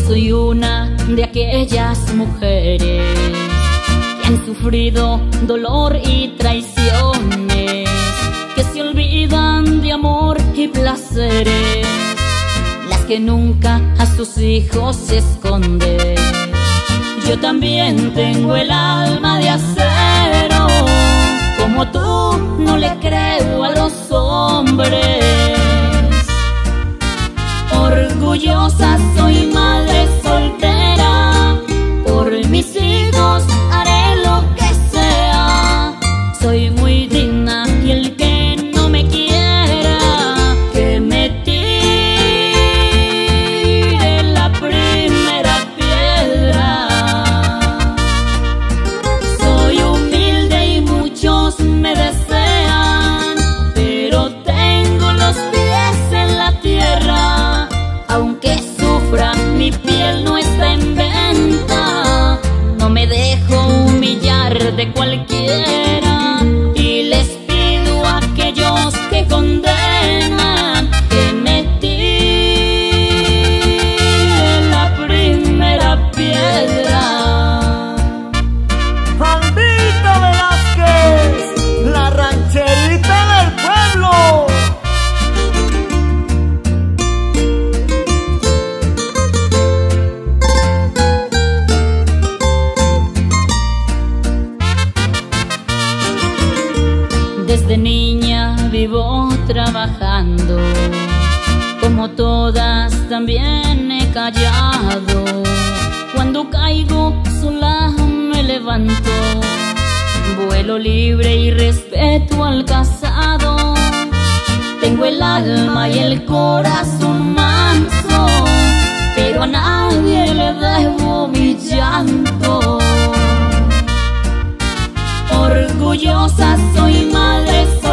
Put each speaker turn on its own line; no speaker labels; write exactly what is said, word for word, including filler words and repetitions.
soy una de aquellas mujeres que han sufrido dolor y traiciones, que se olvidan de amor y placeres, las que nunca a sus hijos esconden. Yo también tengo el alma de acero, como tú no le creo a los hombres. Orgullosa soy madre soltera, por mis hijos haré lo que sea. Soy muy digna y el que no me quiera, que me tire la primera piedra. Soy humilde y muchos me desean, pero tengo los pies en la tierra. Aunque sufra, mi piel no está en venta. No me dejo humillar de cualquiera, y les pido a aquellos que condenan que me tiren la primera piedra.
Albita Velázquez, la rancherita del pueblo.
Desde niña vivo trabajando, como todas también he callado. Cuando caigo sola me levanto, vuelo libre y respeto al casado. Tengo el alma y el corazón manso, pero a nadie le debo mi llanto. Orgullosa soy madre soltera,